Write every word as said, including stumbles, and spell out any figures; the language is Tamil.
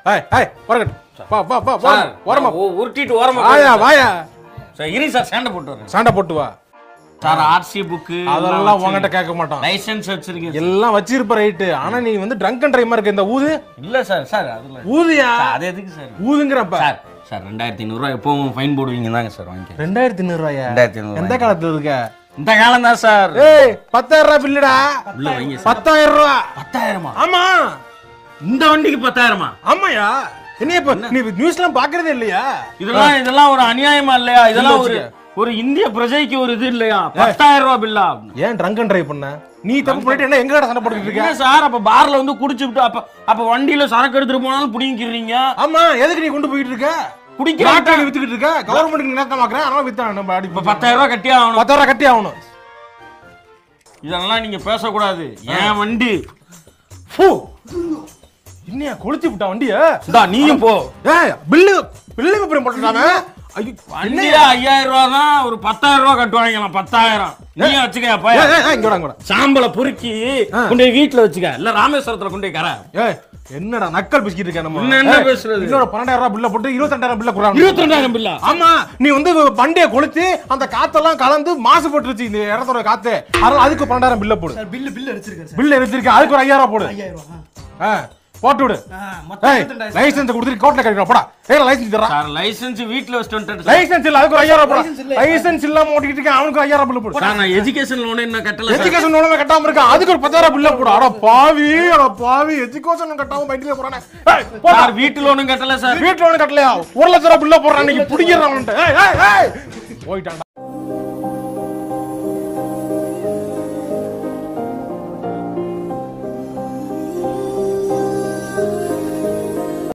ஏய் ஏய் வரகட் வா வா வா வா ஓரமா உருட்டிட்டு ஓரமா வாயா வாயா சார் இரு சார் சண்டை போட்டு வரேன் சண்டை போட்டு வா சார் ஆர்சி புக் அதெல்லாம் உங்ககிட்ட கேட்க மாட்டோம் லைசென்ஸ் வச்சிருக்கீங்க எல்லாம் வச்சிருப்ப ரைட் ஆனா நீ வந்து ட்ரங்க் அண்ட் டிரைவ் இருக்க இந்த ஊது இல்ல சார் சார் அதுல ஊதுயா அது எதுக்கு சார் ஊதுங்கறப்ப சார் சார் ரெண்டாயிரத்தி ஐநூறு ரூபாய் எப்பவும் ஃபைன் போடுவீங்க தாங்க சார் வாங்கிக்க ரெண்டாயிரத்தி ஐநூறு ரூபாயா ரெண்டாயிரத்தி ஐநூறு எந்த காலத்துல இருக்க இந்த காலம் தான் சார் ஏய் பத்தாயிரம் ரூபாய் பில்லுடா உள்ள வைங்க பத்தாயிரம் ரூபாய் பத்தாயிரமா ஆமா இந்த வண்டிக்கு பத்தாயிரமா ஆமாயா என்ன இப்ப நீ நியூஸ்லாம் பாக்குறதே இல்லையா இதெல்லாம் இதெல்லாம் ஒரு அநியாயமா இல்லையா இதெல்லாம் ஒரு ஒரு இந்திய பிரஜைக்கு ஒரு இது இல்லையா பத்தாயிரம் ரூபாய் பில்லா ஏன் ட்ரங்க் அண்ட் டிரைவ் பண்ண நீ தப்பு பண்ணிட்டு என்ன எங்க சண்டை போட்டுட்டு இருக்க சார் அப்ப பார்ல வந்து குடிச்சுட்டு அப்ப அப்ப வண்டியில சரக்கு எடுத்துட்டு போனாலும் புடிங்கிக்கிறீங்க ஆமா எதுக்கு நீ கொண்டு போயிட்டு இருக்க குடிக்க நாட்டாளி வித்துக்கிட்டு இருக்க கவர்மெண்ட்டுக்கு நேத்தமாக்குறேன் அதனால வித்தான் நம்ம அடி இப்ப பத்தாயிரம் ரூபாய் கட்டி ஆகணும் பத்தாயிரம் ரூபாய் கட்டி ஆகணும் இதெல்லாம் நீங்க பேசக்கூடாது ஏன் வண்டி இன்னையா கொளுத்தி விட்டா வண்டிய நீயும் போ ஏய் பில்லு பில்லு பேப்பர் போட்டுட்டாங்க வண்டியா ஐயாயிரம் ரூபாய் தான் ஒரு பத்தாயிரம் ரூபாய் கட்டுவாங்க பத்தாயிரம் நீ வச்சுக்க சாம்பலை பொறுக்கி கொண்டு வீட்டுல வச்சுக்க இல்ல ராமேஸ்வரத்துல கொண்டு கர என்னடா நக்கல் பிஸ்கிட்டு இருக்க நம்ம என்ன பேசுறது இன்னொரு பன்னெண்டாயிரம் ரூபாய் பில்ல போட்டு இருபத்தி ரெண்டாயிரம் பில்ல கொடுறாங்க இருபத்தி ரெண்டாயிரம் பில்லா ஆமா நீ வந்து வண்டியை கொளுத்தி அந்த காத்தெல்லாம் கலந்து மாசு போட்டுருச்சு இந்த இடத்தோட காத்து அதனால அதுக்கு பன்னெண்டாயிரம் பில்ல போடு பில்லு பில்லு அடிச்சிருக்கேன் பில்லு அடிச்சிருக்கேன் அதுக்கு ஒரு ஐயாயிரம் ரூபாய் போடு ஐயாயிரம் ரூபாய் போட்டு விடு லைசென்ஸ் கொடுத்துட்டு கோர்ட்ல கட்டிடா போடா ஏய் லைசென்ஸ் தரா சார் லைசென்ஸ் வீட்ல வச்சிட்டு வந்துட்டேன் லைசென்ஸ் இல்ல அதுக்கு ஐயாயிரம் ரூபாய் லைசென்ஸ் இல்லாம ஓட்டிட்டு இருக்க அவனுக்கு ஐயாயிரம் ரூபாய் போடு சார் நான் எஜுகேஷன் லோன் என்ன கட்டல எஜுகேஷன் லோன் கட்டாம இருக்க அதுக்கு ஒரு பத்தாயிரம் பில்ல போடு அட பாவி அட பாவி எஜுகேஷன் கட்டாம பைக்ல போறானே சார் வீட்டு லோனும் கட்டல சார் வீட்டு லோன் கட்டலையா ஒரு லட்சம் ரூபாய் பில்ல போடுறான் இன்னைக்கு புடிங்கறான் ஏய் ஏய் ஏய் போய்ட்டான்